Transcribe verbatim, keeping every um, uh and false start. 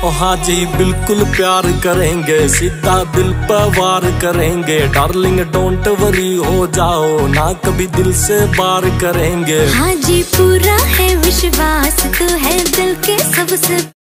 ओ हाँ जी बिल्कुल प्यार करेंगे, सीधा दिल पर वार करेंगे। डार्लिंग डोंट वरी हो जाओ ना, कभी दिल से बार करेंगे। हाँ जी पूरा है विश्वास, तू है दिल के सबसे